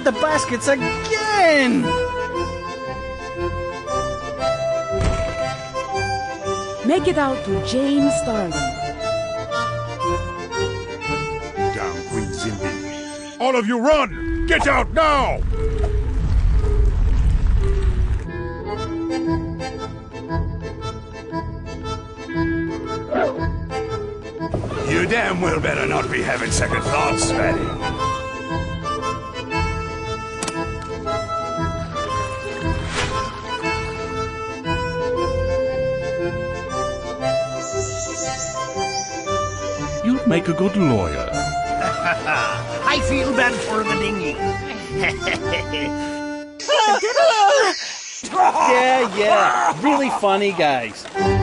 got the baskets again! Make it out to James Starling. Down, Queen Zimby. All of you run! Get out now! You damn well better not be having second thoughts, Fatty. You'd make a good lawyer. I feel bad for the dinghy. Yeah, really funny, guys.